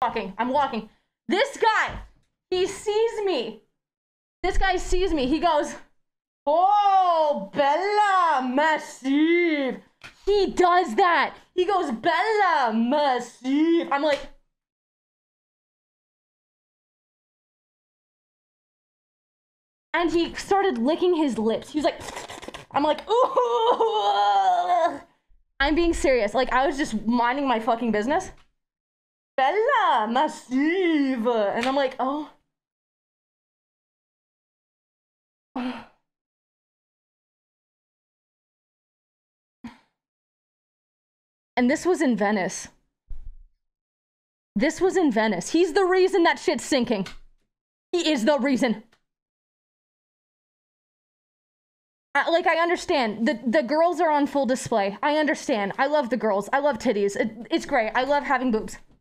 I'm walking. This guy, he sees me. This guy sees me. He goes, oh, Bella, massive. He does that. He goes, Bella, massive. I'm like, and he started licking his lips. He was like, I'm like, ooh. I'm being serious. Like, I was just minding my fucking business. Bella, massive. And I'm like, oh. And this was in Venice. This was in Venice. He's the reason that shit's sinking. He is the reason. I understand. The girls are on full display. I understand. I love the girls. I love titties. It's great. I love having boobs.